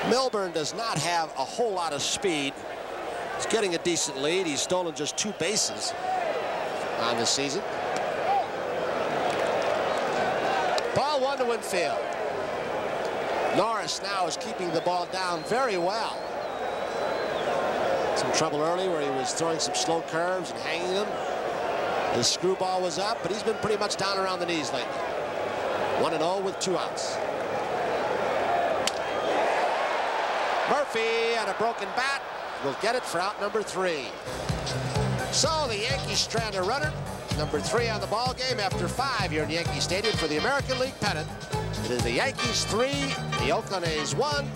Milburn does not have a whole lot of speed. He's getting a decent lead. He's stolen just 2 bases on the season. Ball 1 to infield. Norris now is keeping the ball down very well. Some trouble early where he was throwing some slow curves and hanging them. His screwball was up, but he's been pretty much down around the knees lately. 1-0 with 2 outs. Murphy and a broken bat will get it for out number 3. So the Yankees strand a runner. Number 3 on the ball game after 5 here in Yankee Stadium for the American League pennant. It is the Yankees 3, the Oakland A's 1.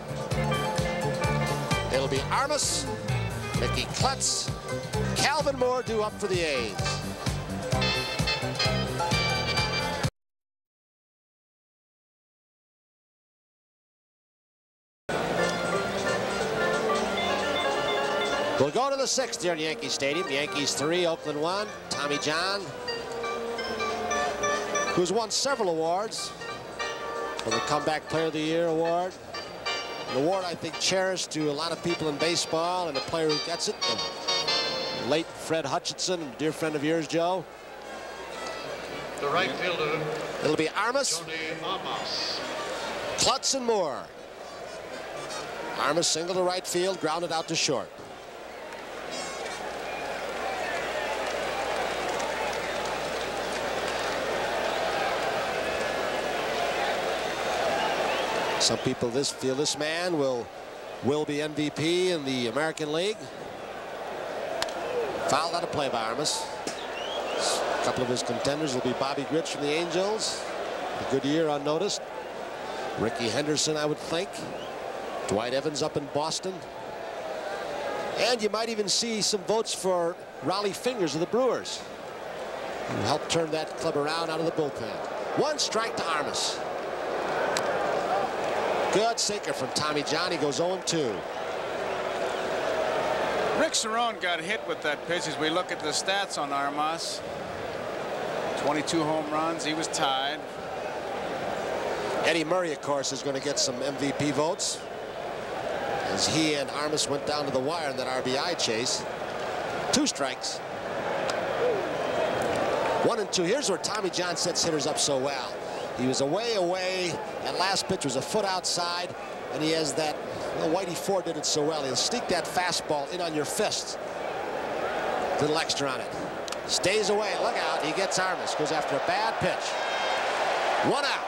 It'll be Armas, Mickey Klutz, Calvin Moore due up for the A's. We'll go to the 6th here in Yankee Stadium. Yankees 3, Oakland 1. Tommy John, who's won several awards. For the Comeback Player of the Year award. An award I think cherished to a lot of people in baseball, and a player who gets it. The late Fred Hutchinson, a dear friend of yours, Joe. The right fielder. It'll be Armas, Klutz, and Moore. Armas single to right field, grounded out to short. Some people feel this man will be MVP in the American League. Fouled out of play by Armas. A couple of his contenders will be Bobby Grich from the Angels. A good year unnoticed. Ricky Henderson, I would think. Dwight Evans up in Boston. And you might even see some votes for Raleigh Fingers of the Brewers, who helped turn that club around out of the bullpen. 1 strike to Armas. Good sinker from Tommy John. He goes 0-2. Rick Cerone got hit with that pitch as we look at the stats on Armas. 22 home runs. He was tied. Eddie Murray, of course, is going to get some MVP votes, as he and Armas went down to the wire in that RBI chase. 2 strikes. 1-2. Here's where Tommy John sets hitters up so well. He was away. That last pitch was a foot outside, and he has that. Well, Whitey Ford did it so well. He'll sneak that fastball in on your fist. Little extra on it. Stays away. Look out. He gets Armas. Goes after a bad pitch. 1 out.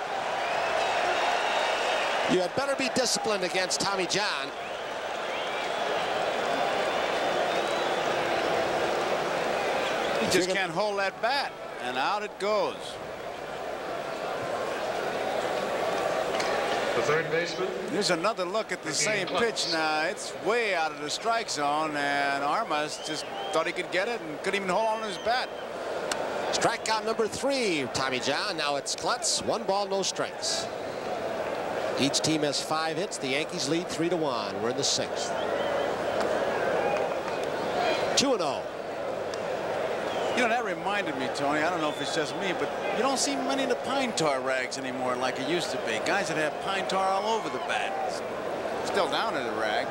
You had better be disciplined against Tommy John. He just can't hold that bat, and out it goes. The third baseman. Here's another look at the same pitch now. It's way out of the strike zone, and Armas just thought he could get it and couldn't even hold on to his bat. Strikeout number 3, Tommy John. Now it's Klutz. 1 ball, no strikes. Each team has 5 hits. The Yankees lead 3-1. We're in the 6th. 2-0. You know, that reminded me, Tony, I don't know if it's just me, but you don't see many of the pine tar rags anymore like it used to be. Guys that have pine tar all over the bat. Still down in the rag,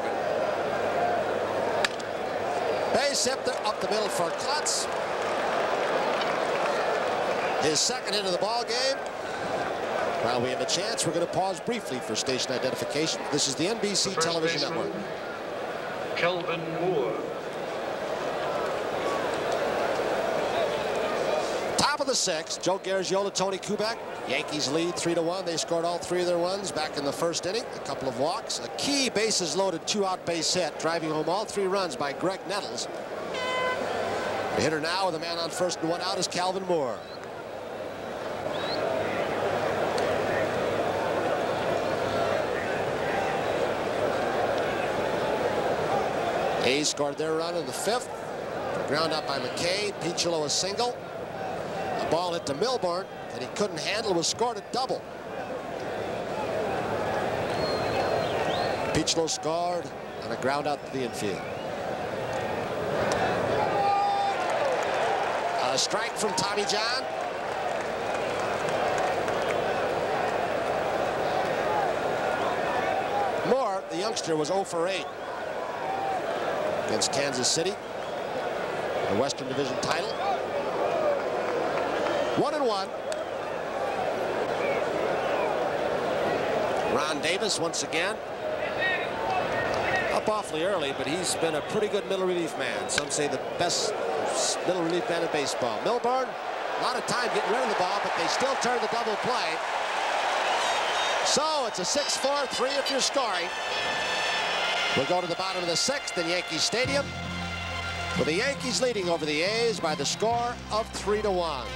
but... Base hit up the middle for Klutz. His 2nd hit of the ball game. While we have a chance, we're going to pause briefly for station identification. This is the NBC Television Network. Calvin Moore. Top of the 6th, Joe Garagiola, Tony Kubek. Yankees lead 3-1. They scored all 3 of their runs back in the 1st inning. A couple of walks. A key bases loaded 2-out base hit, driving home all 3 runs by Greg Nettles. The hitter now with a man on 1st and 1 out is Calvin Moore. A's scored their run in the 5th. Ground out by McKay. Piccolo a single. A ball hit to Milburn that he couldn't handle, was scored a double. Piccolo scored on a ground out to the infield. A strike from Tommy John. Moore, the youngster, was 0 for 8 against Kansas City, the Western Division title. 1-1. Ron Davis once again. Up awfully early, but he's been a pretty good middle relief man. Some say the best middle relief man in baseball. Milburn, a lot of time getting rid of the ball, but they still turn the double play. So it's a 6-4, 3 if you're scoring. We'll go to the bottom of the 6th in Yankee Stadium, with the Yankees leading over the A's by the score of 3-1.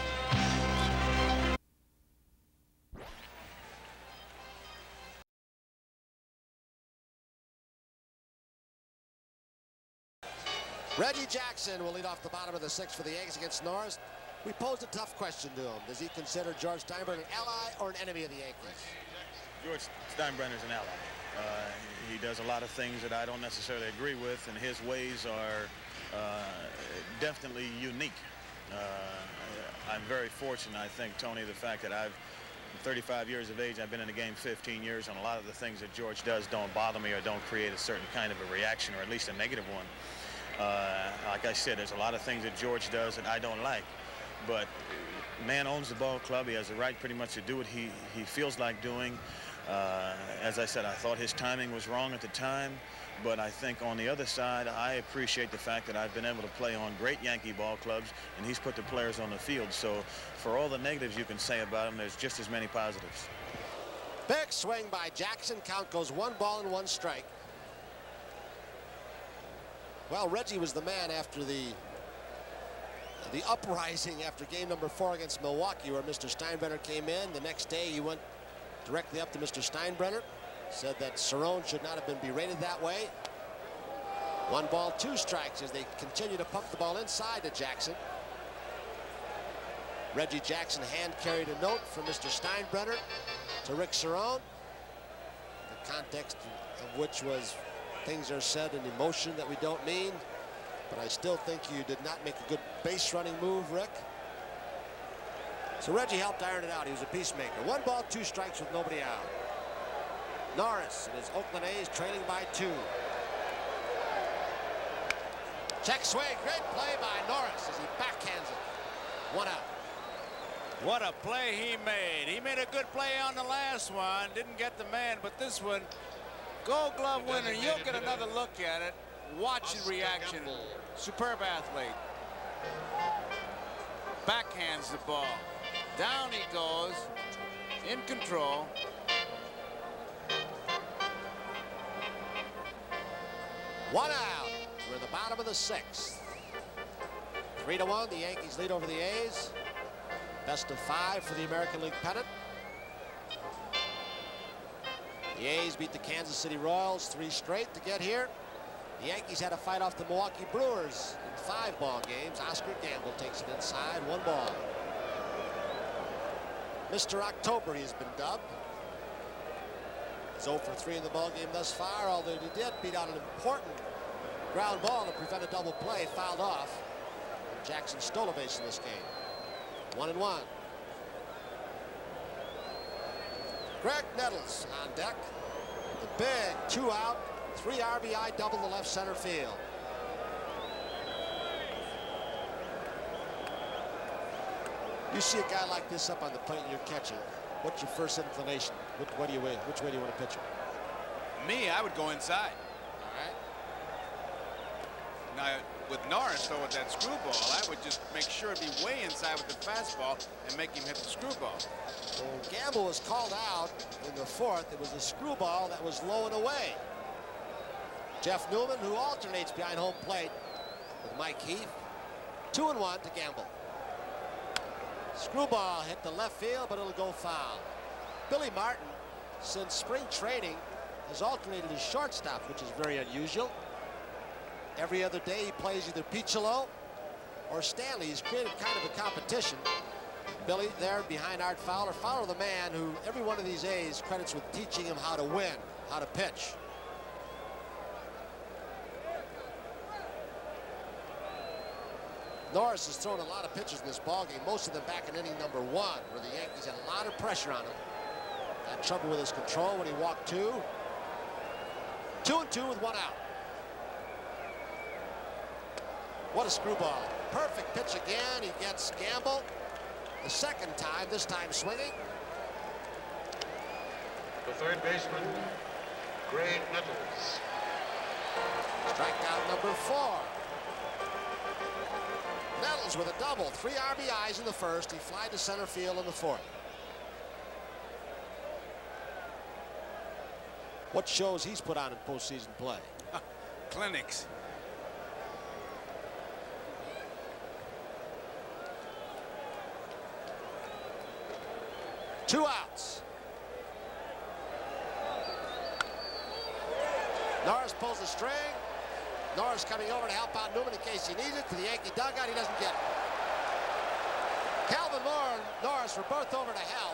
Reggie Jackson will lead off the bottom of the 6th for the Yankees against Norris. We posed a tough question to him. Does he consider George Steinbrenner an ally or an enemy of the Yankees? George Steinbrenner is an ally. He does a lot of things that I don't necessarily agree with, and his ways are definitely unique. I'm very fortunate, I think, Tony, the fact that I'm 35 years of age, I've been in the game 15 years, and a lot of the things that George does don't bother me or don't create a certain kind of a reaction, or at least a negative one. Like I said, there's a lot of things that George does that I don't like, but man owns the ball club. He has the right pretty much to do what he feels like doing. As I said, I thought his timing was wrong at the time, but I think on the other side, I appreciate the fact that I've been able to play on great Yankee ball clubs, and he's put the players on the field. So for all the negatives you can say about him, there's just as many positives. Big swing by Jackson. Count goes 1 ball and 1 strike. Well, Reggie was the man after the uprising after game number 4 against Milwaukee, where Mr. Steinbrenner came in. The next day, he went directly up to Mr. Steinbrenner, said that Cerrone should not have been berated that way. 1 ball, 2 strikes as they continue to pump the ball inside to Jackson. Reggie Jackson hand carried a note from Mr. Steinbrenner to Rick Cerrone, the context of which was things are said in emotion that we don't mean, but I still think you did not make a good base running move, Rick. So Reggie helped iron it out. He was a peacemaker. 1 ball, 2 strikes with nobody out. Norris and his Oakland A's trailing by 2. Check swing, great play by Norris as he backhands it. 1 out. What a play he made. He made a good play on the last one. Didn't get the man, but this one, Gold Glove winner. You'll get another look at it. Watch the reaction. Superb athlete. Backhands the ball. Down he goes. In control. One out. We're at the bottom of the 6th. 3-1. The Yankees lead over the A's. Best of 5 for the American League pennant. The A's beat the Kansas City Royals 3 straight to get here. The Yankees had to fight off the Milwaukee Brewers in 5 ball games. Oscar Gamble takes it inside, 1 ball. Mr. October, he's been dubbed. He's 0 for 3 in the ball game thus far, although he did beat out an important ground ball to prevent a double play, fouled off. Jackson stole a base in this game. 1-1. Greg Nettles on deck. The big 2-out, 3 RBI double to left center field. You see a guy like this up on the plate and you're catching. What's your first inclination? Which way do you want to pitch him? Me, I would go inside. All right. Now, with Norris, though, with that screwball, I would just make sure to be way inside with the fastball and make him hit the screwball. Well, Gamble was called out in the 4th. It was a screwball that was low and away. Jeff Newman, who alternates behind home plate with Mike Heath. 2-1 to Gamble. Screwball hit the left field, but it'll go foul. Billy Martin, since spring training, has alternated his shortstop, which is very unusual. Every other day he plays either Piccolo or Stanley. He's created kind of a competition. Billy there behind Art Fowler. Fowler, the man who every one of these A's credits with teaching him how to win, how to pitch. Norris has thrown a lot of pitches in this ballgame, most of them back in inning number 1, where the Yankees had a lot of pressure on him. Had trouble with his control when he walked 2. 2-2 with 1 out. What a screwball. Perfect pitch again. He gets Gamble the second time, this time swinging. The third baseman, Graig Nettles. Strikeout number 4. Nettles with a double. 3 RBIs in the first. He flied to center field in the fourth. What shows he's put on in postseason play? Clinics. Two outs. Norris pulls the string. Norris coming over to help out Newman in case he needs it. To the Yankee dugout, he doesn't get it. Calvin Moore and Norris were both over to help.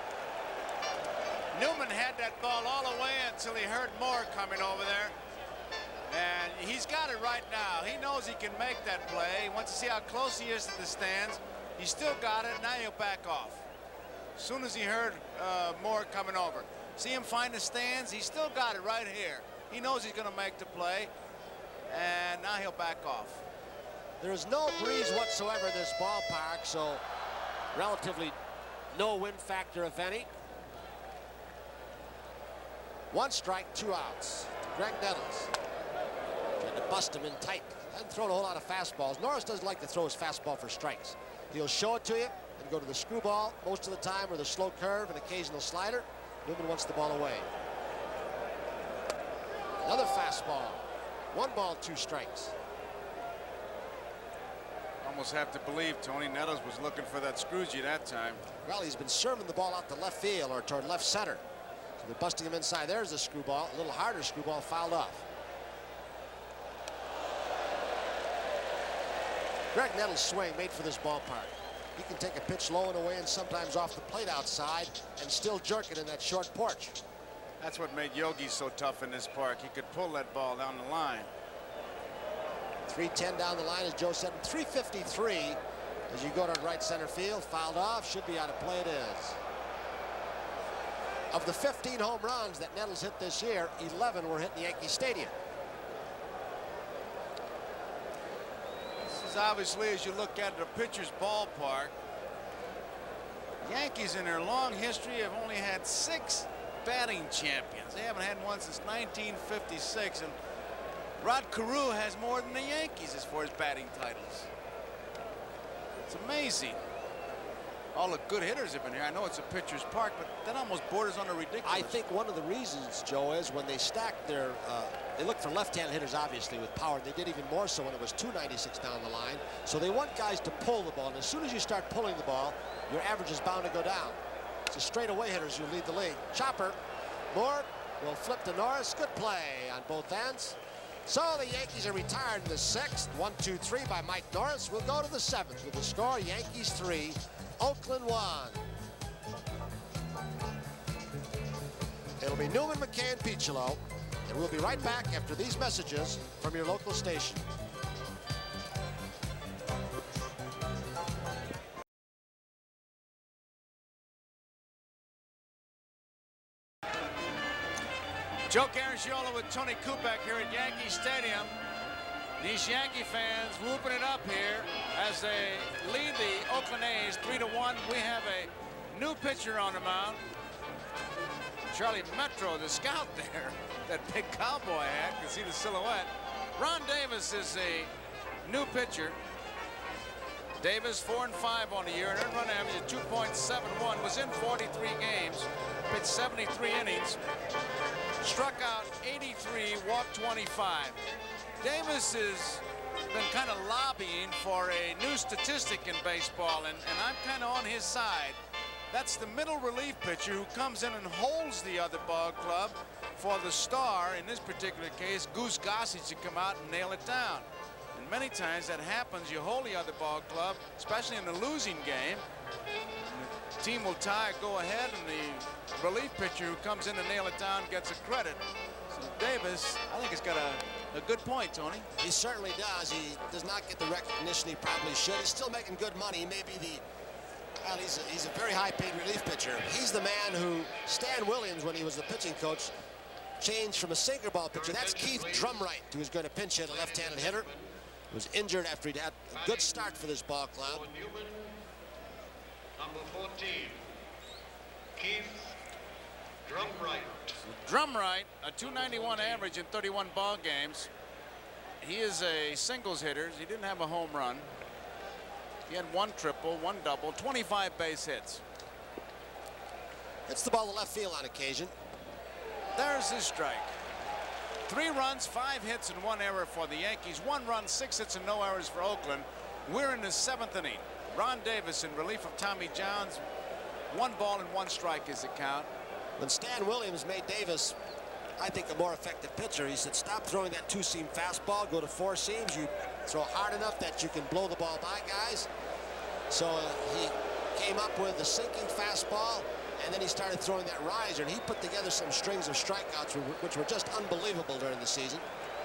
Newman had that ball all the way until he heard Moore coming over there. And he's got it right now. He knows he can make that play. He wants to see how close he is to the stands. He's still got it. Now he'll back off. As soon as he heard Moore coming over. See him find the stands? He's still got it right here. He knows he's going to make the play. And now he'll back off. There is no breeze whatsoever in this ballpark, so relatively no wind factor, if any. 1 strike, 2 outs. Graig Nettles trying to bust him in tight. Hasn't thrown a whole lot of fastballs. Norris doesn't like to throw his fastball for strikes. He'll show it to you and go to the screwball most of the time, or the slow curve, an occasional slider. Newman wants the ball away. Another fastball. 1 ball, 2 strikes. Almost have to believe Tony Nettles was looking for that Scroogie that time. Well, he's been serving the ball out to left field or toward left center. So they're busting him inside. There's the screwball. A little harder screwball, fouled off. Graig Nettles' swing made for this ballpark. He can take a pitch low and away and sometimes off the plate outside and still jerk it in that short porch. That's what made Yogi so tough in this park. He could pull that ball down the line. 310 down the line, as Joe said. 353 as you go to right center field. Fouled off. Should be out of play. It is. Of the 15 home runs that Nettles hit this year, 11 were hit in Yankee Stadium. This is obviously, as you look at the pitcher's ballpark, Yankees in their long history have only had 6 batting champions. They haven't had one since 1956, and Rod Carew has more than the Yankees as far as batting titles. It's amazing. All the good hitters have been here. I know it's a pitcher's park, but that almost borders on the ridiculous. I think one of the reasons, Joe, is when they stacked their, they looked for left-hand hitters, obviously, with power. They did even more so when it was 296 down the line. So they want guys to pull the ball, and as soon as you start pulling the ball, your average is bound to go down. It's the straightaway hitters who lead the league. Chopper, Moore will flip to Norris. Good play on both ends. So the Yankees are retired in the 6th. 1-2-3 by Mike Norris. We'll go to the 7th with the score: Yankees 3, Oakland 1. It'll be Newman, McKay, and Piccolo, and we'll be right back after these messages from your local station. Joe Garagiola with Tony Kubek here at Yankee Stadium. These Yankee fans whooping it up here as they lead the Oakland A's 3-1. We have a new pitcher on the mound. Charlie Metro, the scout there, that big cowboy hat, you can see the silhouette. Ron Davis is a new pitcher. Davis 4-5 on the year, an earned run average of 2.71, was in 43 games, pitched 73 innings, struck out 83, walked 25. Davis has been kind of lobbying for a new statistic in baseball, and I'm kind of on his side. That's the middle relief pitcher who comes in and holds the other ball club for the star, in this particular case, Goose Gossage, to come out and nail it down. And many times that happens. You hold the other ball club, especially in the losing game. The team will tie, go ahead, and the relief pitcher who comes in and nail it down gets a credit. So Davis, I think, has got a good point, Tony. He certainly does. He does not get the recognition he probably should. He's still making good money. He may be the, well, he's a very high-paid relief pitcher. He's the man who Stan Williams, when he was the pitching coach, change from a sinker ball pitcher. That's Keith Drumright, who is going to pinch hit a left-handed hitter. Was injured after he'd had a good start for this ball club. Newman, number 14, Keith Drumright. Drumright, a .291 average in 31 ball games. He is a singles hitter. He didn't have a home run. He had 1 triple, 1 double, 25 base hits. Hits the ball to left field on occasion. There's his strike. 3 runs, 5 hits, and 1 error for the Yankees. 1 run, 6 hits, and no errors for Oakland. We're in the 7th inning. Ron Davis in relief of Tommy Johns. 1 ball and 1 strike is the count. When Stan Williams made Davis, I think, a more effective pitcher, he said, stop throwing that 2-seam fastball, go to 4 seams. You throw hard enough that you can blow the ball by guys. So he came up with the sinking fastball, and then he started throwing that riser, and he put together some strings of strikeouts which were just unbelievable during the season.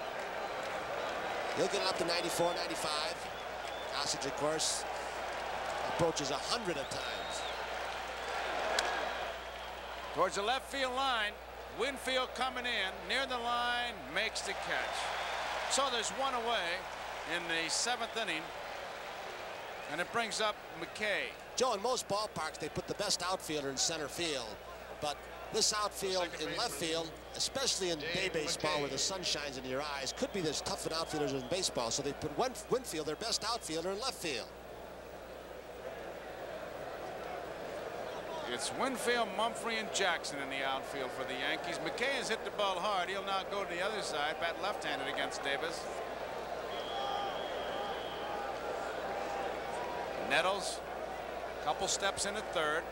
He'll get it up to 94, 95. Gossage, of course, approaches 100 at times. Towards the left field line, Winfield coming in near the line, makes the catch. So there's 1 away in the 7th inning, and it brings up McKay. Joe, in most ballparks, they put the best outfielder in center field, but this outfield in left field, especially in day baseball where the sun shines into your eyes, could be as tough an outfielders in baseball. So they put Winfield, their best outfielder, in left field. It's Winfield, Mumphrey, and Jackson in the outfield for the Yankees. McKay has hit the ball hard. He'll now go to the other side, bat left-handed against Davis. Nettles, couple steps in at third.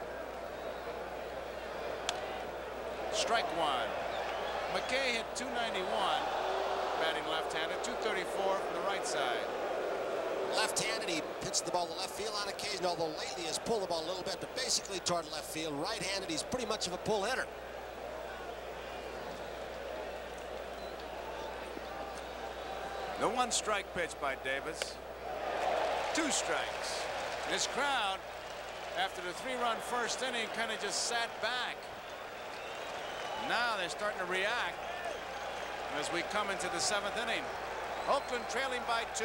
Strike 1. McKay hit .291, batting left-handed, .234 from the right side. Left-handed, he hits the ball to left field on occasion, although lately has pulled the ball a little bit, but basically toward left field. Right-handed, he's pretty much of a pull hitter. The 1 strike pitch by Davis. 2 strikes. This crowd, after the 3-run first inning, kind of just sat back. Now they're starting to react as we come into the 7th inning. Oakland trailing by 2.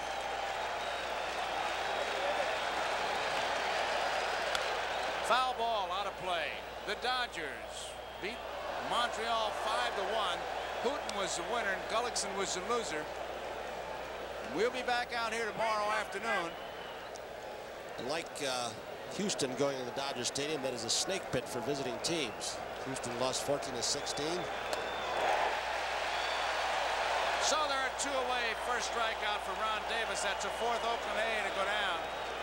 Foul ball out of play. The Dodgers beat Montreal 5-1. Houghton was the winner and Gullickson was the loser. We'll be back out here tomorrow afternoon. Like Houston going to the Dodger Stadium, that is a snake pit for visiting teams. Houston lost 14-16. So there are 2 away. First strikeout for Ron Davis. That's a 4th Oakland A to go down.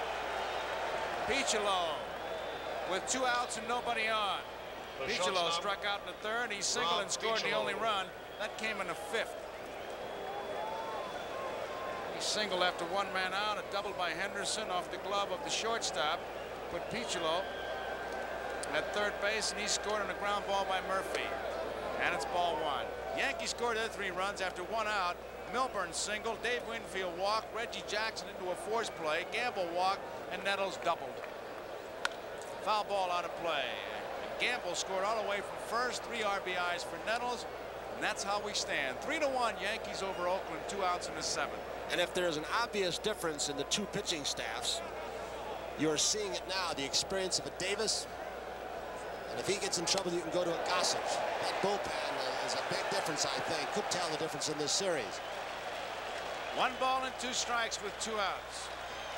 Piccolo with 2 outs and nobody on. Piccolo struck out in the 3rd. He singled and scored the only run. That came in the 5th. He singled after 1 man out. A double by Henderson off the glove of the shortstop. Put Piccolo at 3rd base, and he scored on a ground ball by Murphy. And it's ball 1. Yankees scored their 3 runs after 1 out. Milburn singled, Dave Winfield walked, Reggie Jackson into a force play, Gamble walked, and Nettles doubled. Foul ball out of play. And Gamble scored all the way from first. 3 RBIs for Nettles, and that's how we stand. 3-1 Yankees over Oakland, 2 outs in the 7th. And if there's an obvious difference in the 2 pitching staffs, you're seeing it now, the experience of a Davis. And if he gets in trouble, you can go to a Gossage. That bullpen is a big difference, I think. Could tell the difference in this series. 1 ball and 2 strikes with 2 outs.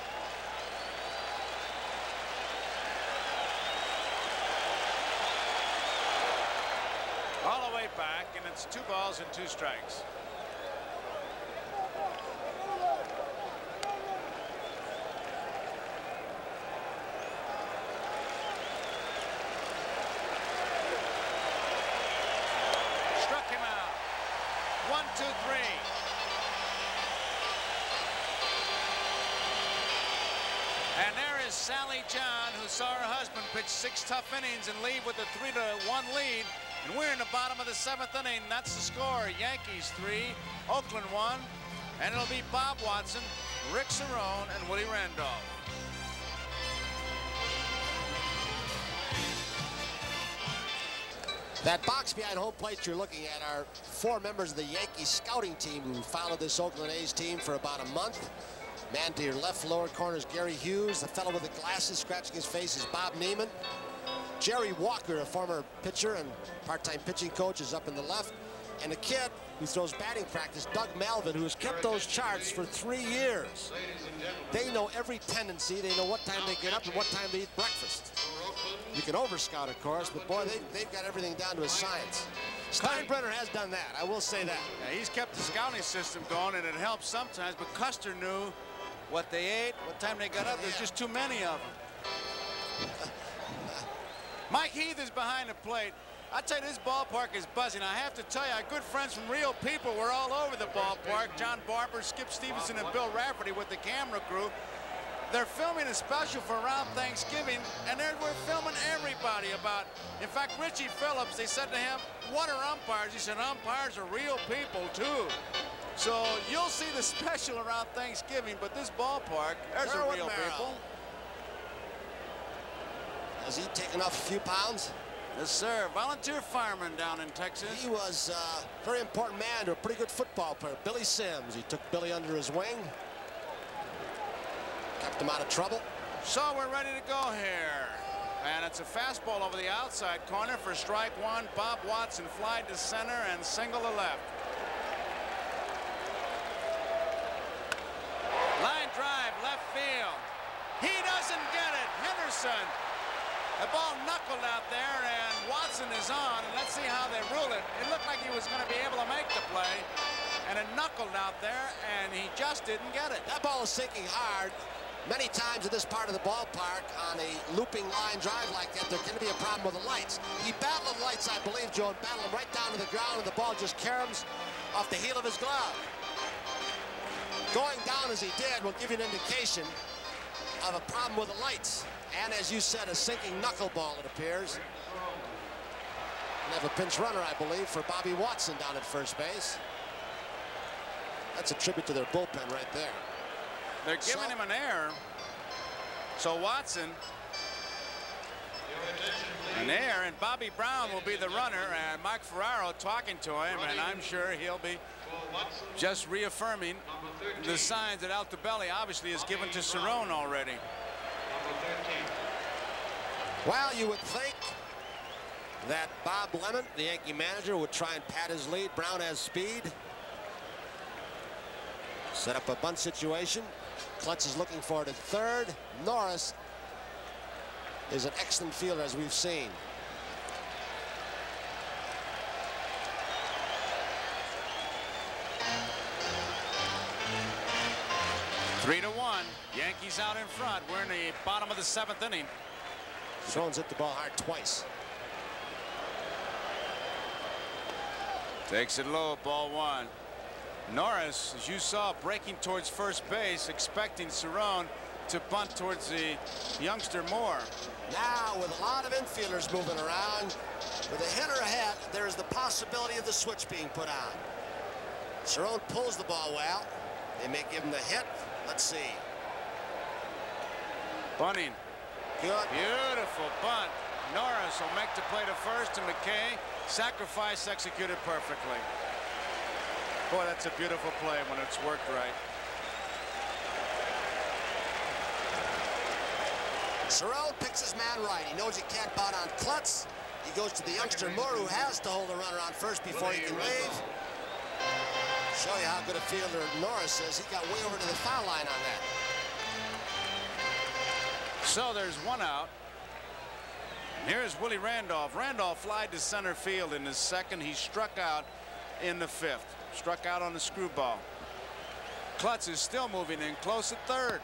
All the way back, and it's 2 balls and 2 strikes. Struck him out. 1, 2, 3. And there is Sally John, who saw her husband pitch 6 tough innings and leave with a 3-1 lead. And we're in the bottom of the 7th inning. That's the score. Yankees 3, Oakland 1. And it'll be Bob Watson, Rick Cerone, and Willie Randolph. That box behind home plate you're looking at are 4 members of the Yankees scouting team who followed this Oakland A's team for about a month. Man to your left lower corner is Gary Hughes. The fellow with the glasses scratching his face is Bob Neiman. Jerry Walker, a former pitcher and part-time pitching coach, is up in the left. And a kid who throws batting practice, Doug Melvin, who has kept those charts for 3 years. They know every tendency. They know what time they get up and what time they eat breakfast. You can over-scout, of course, but boy, they've got everything down to a science. Steinbrenner has done that, I will say that. Yeah, he's kept the scouting system going, and it helps sometimes, but Custer knew what they ate, what time they got up. There's just too many of them. Mike Heath is behind the plate. I tell you, this ballpark is buzzing. I have to tell you, our good friends from Real People were all over the ballpark. John Barber, Skip Stevenson, and Bill Rafferty with the camera crew. They're filming a special for around Thanksgiving, and we're filming everybody about. In fact, Richie Phillips, they said to him, "What are umpires?" He said, "Umpires are real people too." So you'll see the special around Thanksgiving, but this ballpark, there's a real people. Has he taken off a few pounds? Yes, sir. Volunteer fireman down in Texas. He was a very important man to a pretty good football player, Billy Sims. He took Billy under his wing. Kept him out of trouble. So we're ready to go here. And it's a fastball over the outside corner for strike one. Bob Watson fly to center and single to left. Line drive, left field. He doesn't get it. Henderson. The ball knuckled out there, and Watson is on. And let's see how they rule it. It looked like he was going to be able to make the play. And it knuckled out there, and he just didn't get it. That ball is sinking hard. Many times in this part of the ballpark on a looping line drive like that, there's going to be a problem with the lights. He battled the lights, I believe, Joe, and battled them right down to the ground, and the ball just caroms off the heel of his glove. Going down as he did will give you an indication of a problem with the lights. And as you said, a sinking knuckleball, it appears. And have a pinch runner, I believe, for Bobby Watson down at first base. That's a tribute to their bullpen right there. They're giving him an error. So Watson, an error, and Bobby Brown will be the runner, and Mike Ferraro talking to him, and I'm sure he'll be just reaffirming the signs that Altobelli obviously has given to Cerrone already. Well, you would think that Bob Lemon, the Yankee manager, would try and pad his lead. Brown has speed. Set up a bunt situation. Klutz is looking for it at third. Norris is an excellent fielder, as we've seen. Three to one. Yankees out in front. We're in the bottom of the 7th inning. Cerrone's hit the ball hard twice. Takes it low, ball one. Norris, as you saw, breaking towards first base, expecting Cerrone to bunt towards the youngster Moore. Now, with a lot of infielders moving around, with a hitter ahead, there's the possibility of the switch being put on. Cerrone pulls the ball well. They may give him the hit. Let's see. Bunting. Good. Beautiful bunt. Norris will make the play to first, and McKay, sacrifice executed perfectly. Boy, that's a beautiful play when it's worked right. Cerrone picks his man right. He knows he can't bunt on Klutz. He goes to the youngster Moore, who has to hold the runner on first before he can leave. Show you how good a fielder Norris is. He got way over to the foul line on that. So there's one out. Here's Willie Randolph. Randolph flied to center field in his second. He struck out in the 5th. Struck out on the screwball. Klutz is still moving in close at third.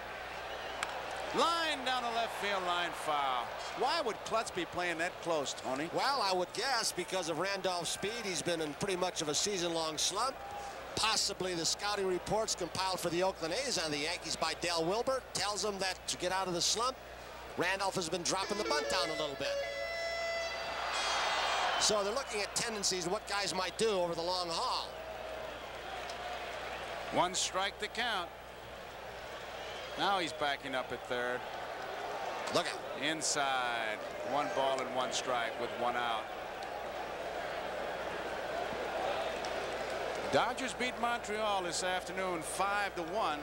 Line down the left field line, foul. Why would Klutz be playing that close, Tony? Well, I would guess because of Randolph's speed. He's been in pretty much of a season-long slump. Possibly the scouting reports compiled for the Oakland A's on the Yankees by Dale Wilbur tells them that to get out of the slump, Randolph has been dropping the bunt down a little bit. So they're looking at tendencies and what guys might do over the long haul. One strike to count. Now he's backing up at third. Look out. Inside. 1 ball and 1 strike with 1 out. Dodgers beat Montreal this afternoon 5-1.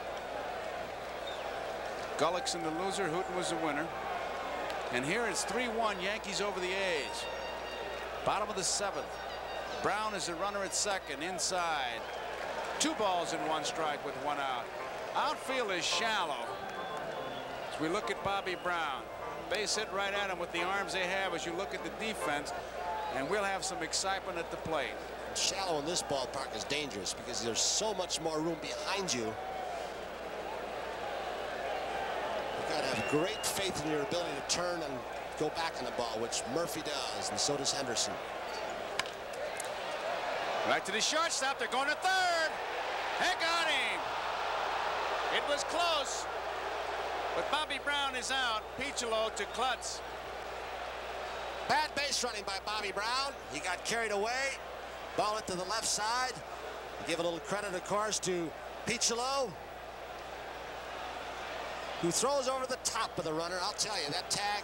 Gullickson the loser, Hooten was the winner. And here it's 3-1 Yankees over the A's. Bottom of the 7th. Brown is the runner at second, inside. 2 balls and 1 strike with 1 out. Outfield is shallow. As we look at Bobby Brown, base hit right at him with the arms they have as you look at the defense, and we'll have some excitement at the plate. Shallow in this ballpark is dangerous because there's so much more room behind you. You've got to have great faith in your ability to turn and go back on the ball, which Murphy does, and so does Henderson. Right to the shortstop. They're going to third. They got him. It was close, but Bobby Brown is out. Piccolo to Klutz. Bad base running by Bobby Brown. He got carried away. Ball it to the left side. Give a little credit, of course, to Piccolo, who throws over the top of the runner. I'll tell you, that tag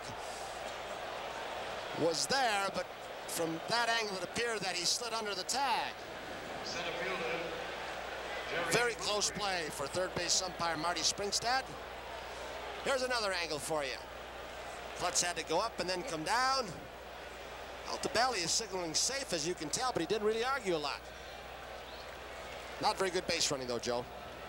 was there, but from that angle, it appeared that he slid under the tag. Center fielder, Jerry Very close play for third base umpire Marty Springstad. Here's another angle for you. Klutz had to go up and then come down. Altobelli is signaling safe, as you can tell, but he didn't really argue a lot. Not very good base running, though, Joe.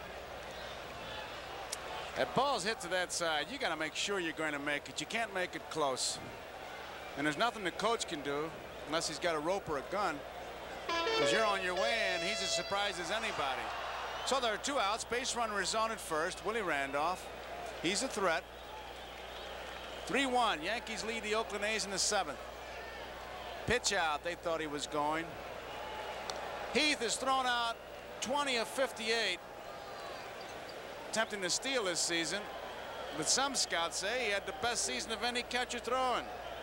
That ball's hit to that side. You got to make sure you're going to make it. You can't make it close. And there's nothing the coach can do unless he's got a rope or a gun, because you're on your way and he's as surprised as anybody. So there are 2 outs. Base runner is on at first. Willie Randolph. He's a threat. 3-1. Yankees lead the Oakland A's in the 7th. Pitch out. They thought he was going. Heath has thrown out 20 of 58. Attempting to steal this season. But some scouts say he had the best season of any catcher throwing.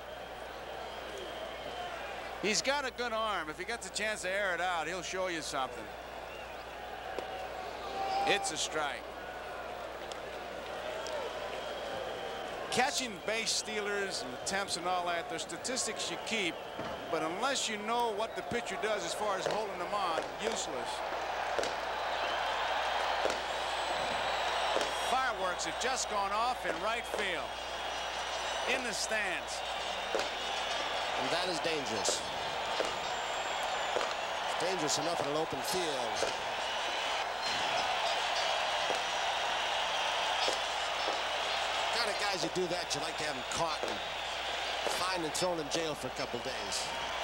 He's got a good arm. If he gets a chance to air it out, he'll show you something. It's a strike. Catching base stealers and attempts and all that, they're statistics you keep, but unless you know what the pitcher does as far as holding them on, useless. Fireworks have just gone off in right field. In the stands. And that is dangerous. It's dangerous enough in an open field. The kind of guys who do that, you like to have them caught and fined and thrown in jail for a couple days.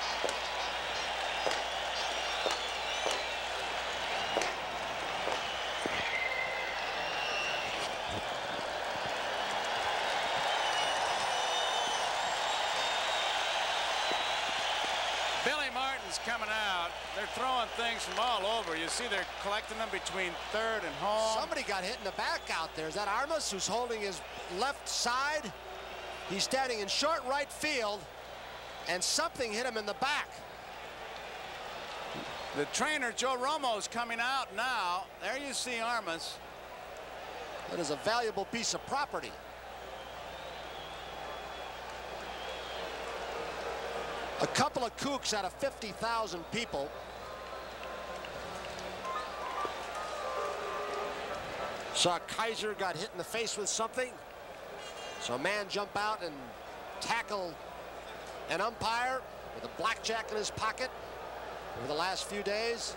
Billy Martin's coming out. They're throwing things from all over. You see they're collecting them between third and home. Somebody got hit in the back out there. Is that Armas, who's holding his left side? He's standing in short right field, and something hit him in the back. The trainer, Joe Romo's coming out now. There you see Armas. That is a valuable piece of property. A couple of kooks out of 50,000 people. Saw Kaiser got hit in the face with something. So a man jump out and tackle an umpire with a blackjack in his pocket over the last few days.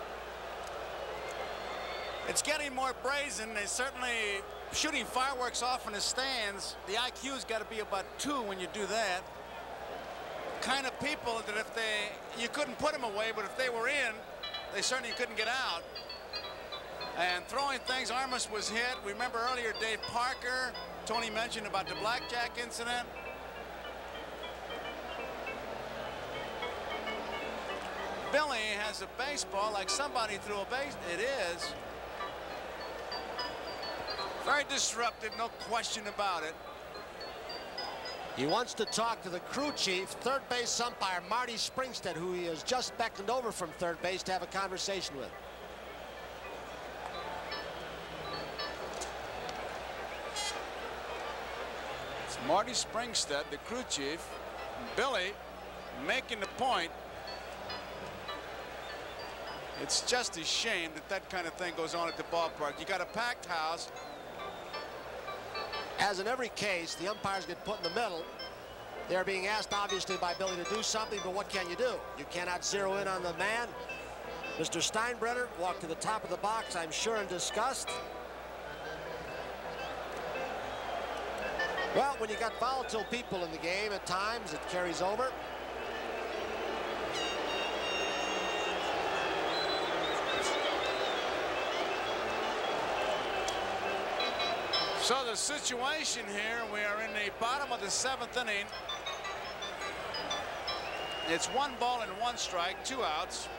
It's getting more brazen. They certainly shooting fireworks off in the stands. The IQ's got to be about 2 when you do that. Kind of people that if you couldn't put them away, but if they were in, they certainly couldn't get out. And throwing things, Armas was hit. We remember earlier Dave Parker, Tony mentioned about the blackjack incident. Billy has a baseball like somebody threw a base. It is. Very disruptive, no question about it. He wants to talk to the crew chief, third base umpire Marty Springstad, who he has just beckoned over from third base to have a conversation with. It's Marty Springstad, the crew chief. Billy making the point. It's just a shame that that kind of thing goes on at the ballpark. You got a packed house. As in every case, the umpires get put in the middle. They're being asked, obviously, by Billy to do something, but what can you do? You cannot zero in on the man. Mr. Steinbrenner walked to the top of the box, I'm sure, in disgust. Well, when you got volatile people in the game, at times it carries over. So the situation here, we are in the bottom of the 7th inning. It's 1 ball and 1 strike, 2 outs.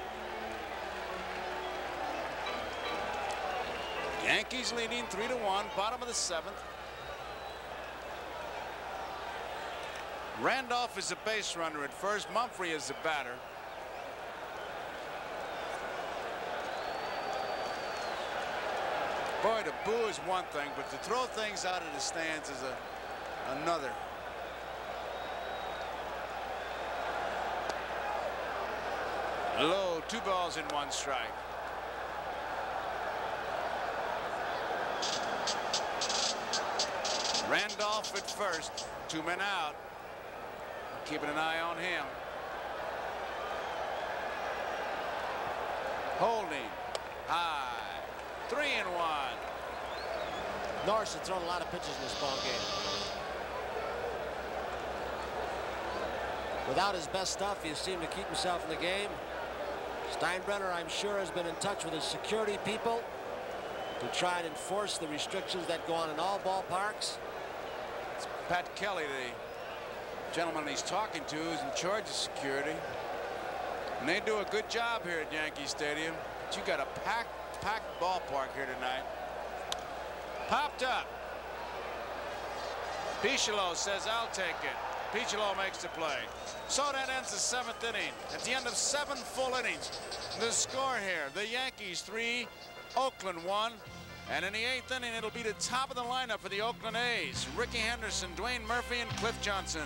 Yankees leading 3-1, bottom of the 7th. Randolph is a base runner at first. Mumphrey is the batter. Boy, to boo is one thing, but to throw things out of the stands is another. Low, 2 balls and 1 strike. Randolph at first, 2 men out. Keeping an eye on him. Holding high. 3-1. Norris had thrown a lot of pitches in this ball game. Without his best stuff, he seemed to keep himself in the game. Steinbrenner, I'm sure, has been in touch with his security people to try and enforce the restrictions that go on in all ballparks. It's Pat Kelly, the gentleman he's talking to, is in charge of security. And they do a good job here at Yankee Stadium. But you got a packed ballpark here tonight. Popped up. Pichillo says, I'll take it. Pichillo makes the play. So that ends the 7th inning. At the end of 7 full innings, the score here, the Yankees 3, Oakland 1. And in the 8th inning, it'll be the top of the lineup for the Oakland A's. Ricky Henderson, Dwayne Murphy, and Cliff Johnson.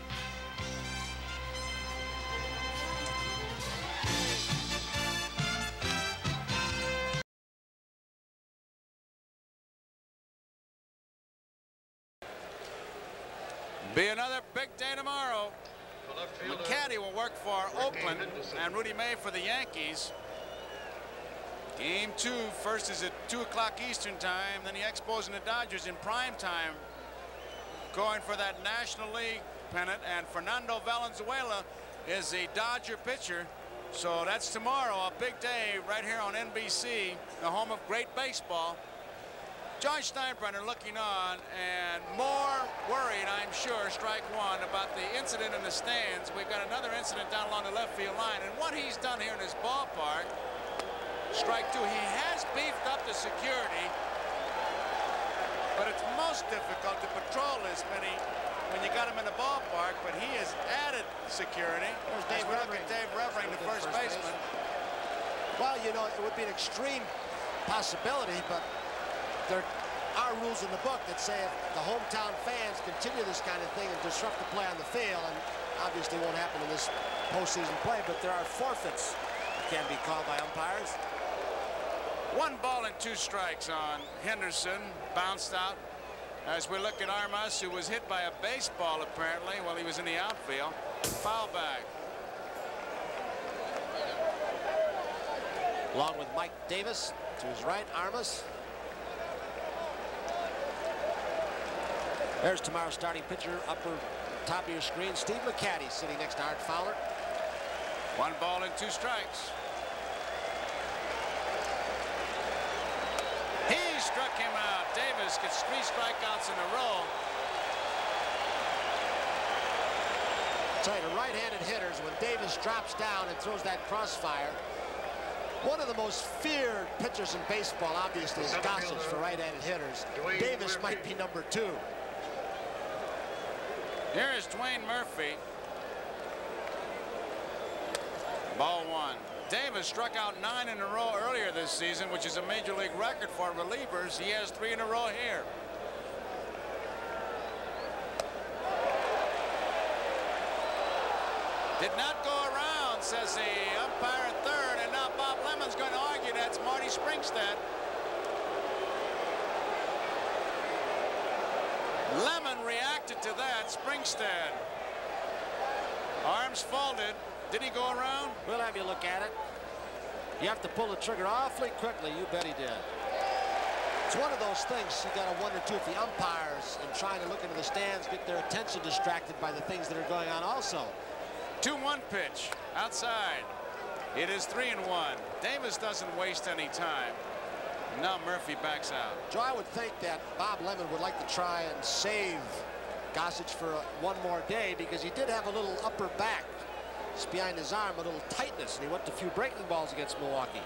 Be another big day tomorrow. McCaddy will work for Oakland and Rudy May for the Yankees. Game 2, first is at 2 o'clock Eastern time. Then the Expos and the Dodgers in prime time, going for that National League pennant. And Fernando Valenzuela is the Dodger pitcher. So that's tomorrow, a big day right here on NBC, the home of great baseball. George Steinbrenner looking on, and more worried, I'm sure, strike one, about the incident in the stands. We've got another incident down along the left field line, and what he's done here in this ballpark, strike 2, he has beefed up the security, but it's most difficult to patrol this many when you got him in the ballpark, but he has added security. There's Dave Revering, the first baseman. Well, you know, it would be an extreme possibility, but there are rules in the book that say if the hometown fans continue this kind of thing and disrupt the play on the field, and obviously won't happen in this postseason play, but there are forfeits that can be called by umpires. 1 ball and 2 strikes on Henderson, bounced out. As we look at Armas, who was hit by a baseball apparently while he was in the outfield. Foul back. Along with Mike Davis to his right, Armas. There's tomorrow's starting pitcher, upper top of your screen, Steve McCaddy, sitting next to Art Fowler. 1 ball and 2 strikes. He struck him out. Davis gets 3 strikeouts in a row. I'll tell you, the right-handed hitters, when Davis drops down and throws that crossfire, one of the most feared pitchers in baseball, obviously, is Gossage for right-handed hitters. Davis might be number 2. Here is Dwayne Murphy. Ball 1. Davis struck out 9 in a row earlier this season, which is a major league record for relievers. He has 3 in a row here. Did not go around, says the umpire at third, and now Bob That's Marty Springstead. Lemon reacted to that. Springstead. Arms folded. Did he go around? We'll have you look at it. You have to pull the trigger awfully quickly. You bet he did. It's one of those things you got to wonder, too, if the umpires, in trying to look into the stands, get their attention distracted by the things that are going on also. 2-1 pitch. Outside. It is 3-1. Davis doesn't waste any time. Now Murphy backs out. Joe, I would think that Bob Lemon would like to try and save Gossage for one more day, because he did have a little upper back. Just behind his arm, a little tightness, and he went to a few breaking balls against Milwaukee.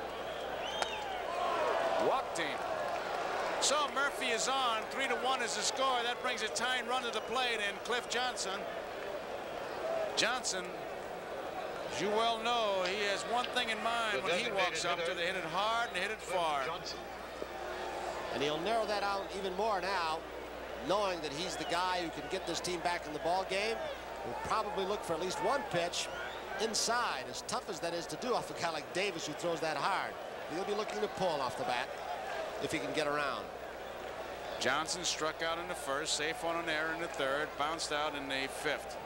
Walked him. So Murphy is on. 3-1 is the score. That brings a tying run to the plate, and Cliff Johnson. Johnson, as you well know, he has one thing in mind when he walks up to. They hit it hard and hit it far. And he'll narrow that out even more now, knowing that he's the guy who can get this team back in the ball game. Will probably look for at least one pitch inside, as tough as that is to do off a guy like Davis who throws that hard. He'll be looking to pull off the bat if he can get around. Johnson struck out in the first, safe on an error in the third, bounced out in the fifth.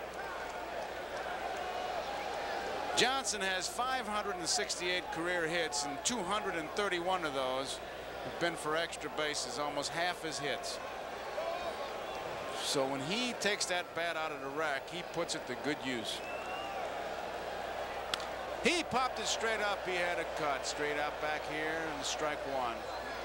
Johnson has 568 career hits, and 231 of those have been for extra bases, almost half his hits. So when he takes that bat out of the rack, he puts it to good use. He popped it straight up. He had a cut straight out back here, and strike one.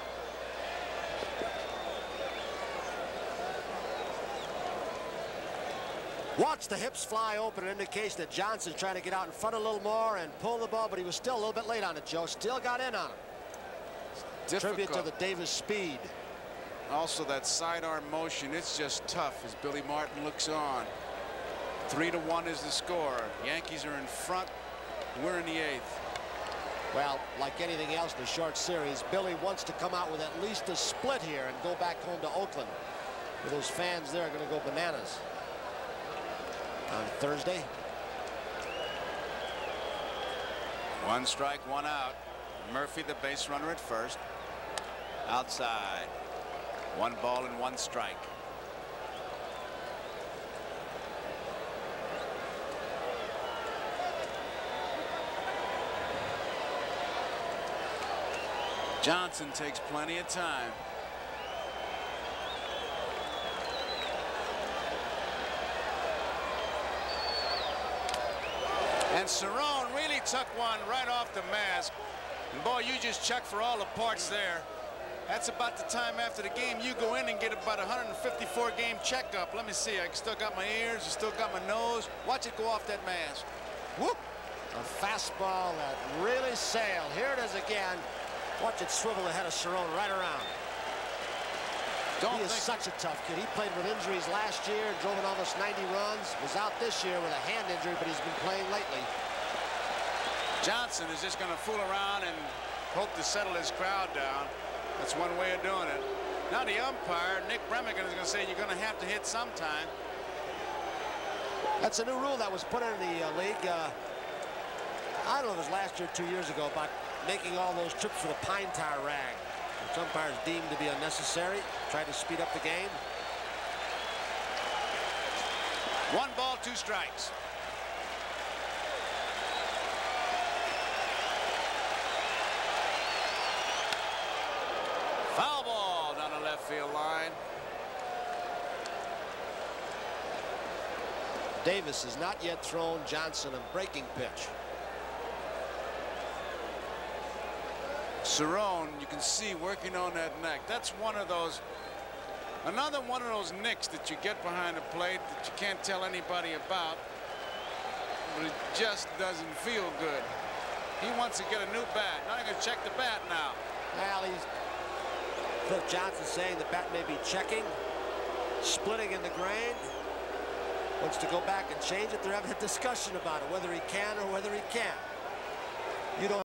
Watch the hips fly open. An indication that Johnson's trying to get out in front a little more and pull the ball, but he was still a little bit late on it, Joe. Still got in on it. Tribute to the Davis speed. Also that sidearm motion, it's just tough as Billy Martin looks on. 3-1 is the score. Yankees are in front. We're in the eighth. Well, like anything else in a short series, Billy wants to come out with at least a split here and go back home to Oakland. Where those fans there are going to go bananas on Thursday. 1 strike, 1 out. Murphy, the base runner at first. Outside. 1 ball and 1 strike. Johnson takes plenty of time. And Cerrone really took one right off the mask. And boy, you just check for all the parts there. That's about the time after the game you go in and get about a 154 game checkup. Let me see. I still got my ears. I still got my nose. Watch it go off that mask. Whoop. A fastball that really sailed. Here it is again. Watch it swivel the head of Cerrone right around. He is such a tough kid. He played with injuries last year, drove in almost 90 runs, was out this year with a hand injury, but he's been playing lately. Johnson is just going to fool around and hope to settle his crowd down. That's one way of doing it. Now the umpire, Nick Bremigan, is going to say you're going to have to hit sometime. That's a new rule that was put in the league. I don't know if it was last year or 2 years ago, about making all those trips for the pine tar rag, which umpires deemed to be unnecessary. Tried to speed up the game. 1 ball, 2 strikes. Foul ball down the left field line. Davis has not yet thrown Johnson a breaking pitch. Cerrone, you can see working on that neck. That's one of those, another one of those nicks that you get behind the plate that you can't tell anybody about, but it just doesn't feel good. He wants to get a new bat. Now he's going to check the bat now. Well, Cliff Johnson saying the bat may be checking, splitting in the grain. Wants to go back and change it. They're having a discussion about it, whether he can or whether he can't. You don't